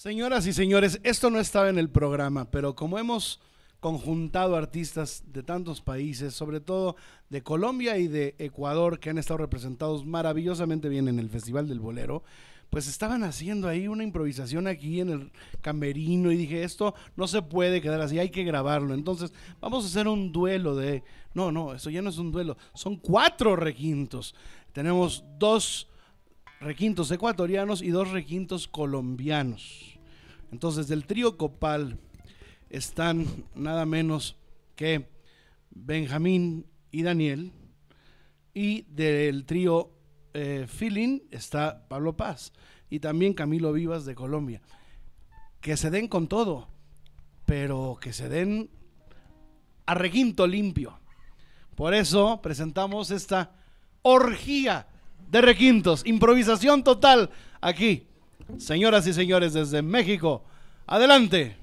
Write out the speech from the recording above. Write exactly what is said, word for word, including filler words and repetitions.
Señoras y señores, esto no estaba en el programa, pero como hemos conjuntado artistas de tantos países, sobre todo de Colombia y de Ecuador, que han estado representados maravillosamente bien en el Festival del Bolero, pues estaban haciendo ahí una improvisación aquí en el camerino y dije, esto no se puede quedar así, hay que grabarlo. Entonces vamos a hacer un duelo de... No, no, eso ya no es un duelo, son cuatro requintos. Tenemos dos requintos ecuatorianos y dos requintos colombianos. Entonces del trío Copal están nada menos que Benjamín y Daniel, y del trío eh, Feeling está Pablo Paz y también Camilo Vivas de Colombia. Que se den con todo, pero que se den a requinto limpio. Por eso presentamos esta orgía de requintos, improvisación total aquí. Señoras y señores, desde México, adelante.